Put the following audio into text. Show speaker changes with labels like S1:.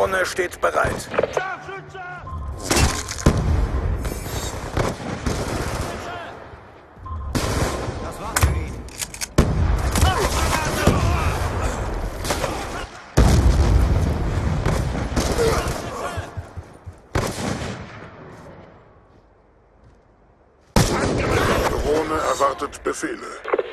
S1: Drohne steht bereit.
S2: Das war's für ihn.
S3: Drohne erwartet Befehle.